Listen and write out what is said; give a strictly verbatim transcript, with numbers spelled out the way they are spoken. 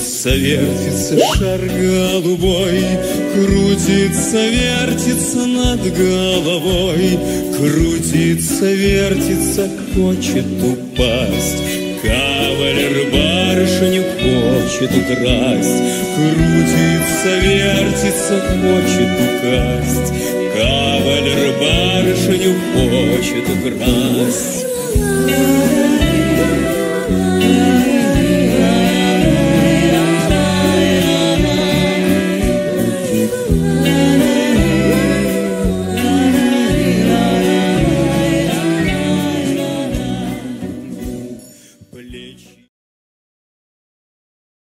Крутится, вертится шар голубой, крутится, вертится над головой, крутится, вертится, хочет упасть. Кавалер барышню хочет украсть, крутится, вертится, хочет украсть. Кавалер барышню хочет украсть.